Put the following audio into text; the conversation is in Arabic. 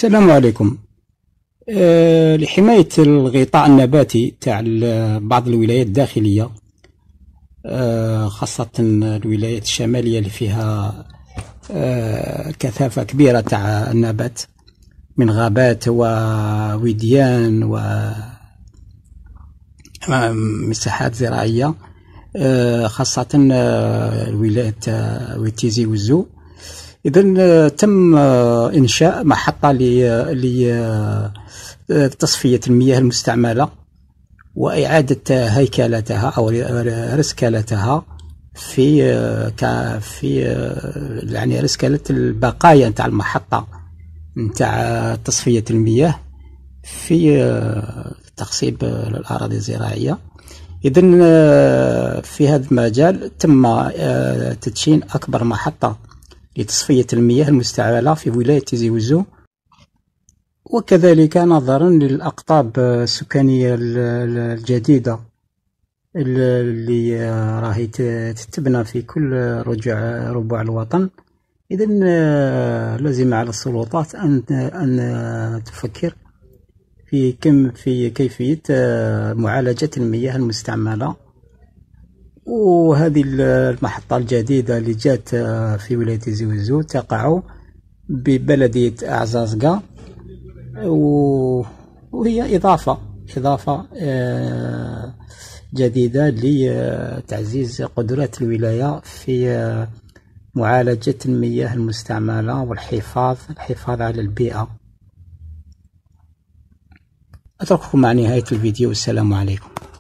السلام عليكم. لحماية الغطاء النباتي تاع بعض الولايات الداخلية، خاصة الولايات الشمالية اللي فيها كثافة كبيرة تاع النبات من غابات ووديان ومساحات زراعية، خاصة الولايات وتيزي وزو. إذن تم إنشاء محطة لتصفية المياه المستعملة وإعادة هيكلتها أو رسكلتها في يعني رسكلة البقايا نتاع المحطة نتاع تصفية المياه في تخصيب الأراضي الزراعية. إذن في هذا المجال تم تدشين أكبر محطة لتصفية المياه المستعملة في ولاية تيزي وزو، وكذلك نظرا للأقطاب السكانية الجديدة اللي راهي تتبنى في كل ربوع الوطن. إذن لازم على السلطات أن تفكر في كيفية معالجة المياه المستعملة. وهذه المحطة الجديدة اللي جات في ولاية تيزي وزو تقع ببلدية أعزازقة، وهي إضافة جديدة لتعزيز قدرات الولاية في معالجة المياه المستعملة والحفاظ على البيئة. أترككم مع نهاية الفيديو، والسلام عليكم.